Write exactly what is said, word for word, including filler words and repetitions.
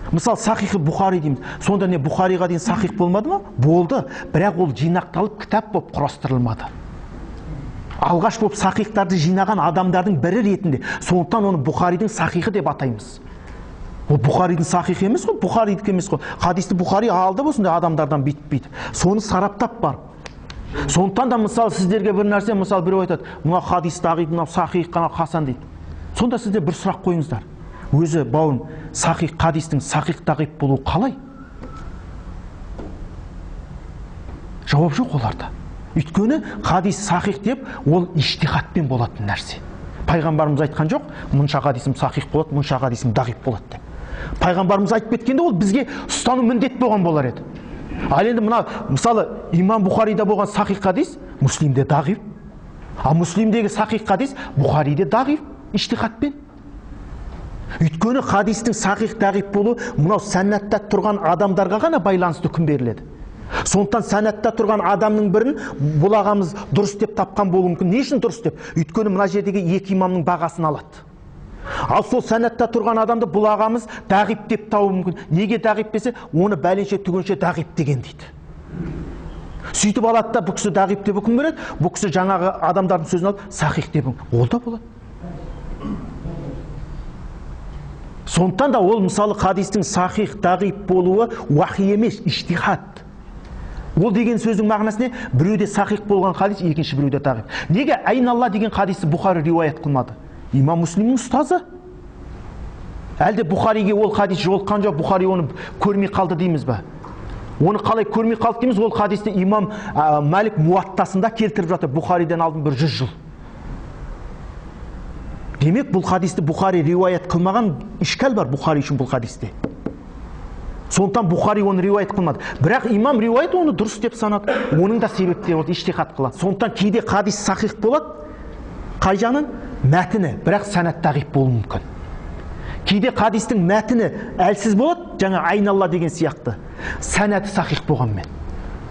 Мысалы сахихи Бұхари дейміз. Сонда не Бұхариға дейін сахих болмады ма? Болды. Бірақ ол жинақталып кітап болып құрастырылмады. Алғаш болып сахихтарды жинаған адамдардың бірі ретінде. Сондықтан оны Бұхаридің сахихи деп атаймыз. Ол Бұхаридің сахихи емес қой, Бұхаридікі емес қой. Хадисті Бұхари алды осындай адамдардан бүйтіп-бүйтіп. Соны сараптап бар. Сондықтан да мысалы сіздерге бір нәрсе, мысалы біреу айтады, мына хадис дағип, мына сахих, қана хасан дейді. Сонда сіздер бір сұрақ қойыңыздар. Өзі бауын сахих хадистің сахих дағип болуы қалай? Жауап жоқ оларда. Өйткені хадис сахих деп ол иштихадпен болатын нәрсе. Пайғамбарымыз айтқан жоқ, мұнша хадисім сахих болады, мұнша хадисім дағип болады деп. Пайғамбарымыз айтып кеткенде ол бізге ұстану міндет болған болар еді. Ал енді мына мысалы имам Бұхарида болған сахих хадис Муслимде дағип, а Муслимдегі сахих хадис Бұхариде дағип, иштихадпен. Өйткені хадистің сахих дағип болу мынау сәннатта тұрған адамдарға ғана байланысты үкім беріледі. Сондықтан сәнатта тұрған адамның бірін бұл ағамыз дұрыс деп тапқан болуы мүмкін. Не үшін дұрыс деп? Өйткені мына жердегі екі имамның бағасын алады. Ал сол сәнатта тұрған адамды бұл ағамыз дағип деп тауы мүмкін. Неге дағип десе, оны бәленше түгенше дағип деген дейді. Сөйтіп алады да бұл кісі дағип деп үкім береді, бұл кісі жаңағы адамдардың сөзін алып сахих деп үкім. Ол да болады. Сондықтан да ол мысалы хадистің сахих дағип болуы уахи емес, иштихад. Ол деген сөздің мағынасы не? Біреуде сахих болған хадис, екінші біреуде дағип. Неге айналла деген хадисті Бұхари риуаят қылмады? Имам Муслимнің ұстазы. Әлде Бұхариге ол хадис жолыққан жоқ, Бұхари оны көрмей қалды дейміз бе? Оны қалай көрмей қалды дейміз? Ол хадисті имам ә, Малик Муаттасында келтіріп жатыр, Бұхариден алдын бір жүз жыл. Демек бұл хадисті Бұхари риуаят қылмаған ішкал бар Бұхари үшін бұл хадисте. Сондықтан Бұхари оны риуаят қылмады. Бірақ имам риуаят оны дұрыс деп санады. Оның да себептері болды, иштихад қылады. Сондықтан кейде хадис сахих болады, қай жағынан? Мәтіні, бірақ сәнат дағип болуы мүмкін. Кейде хадистің мәтіні әлсіз болады, жаңа айналла деген сияқты. Сәнаты сахих болғанмен.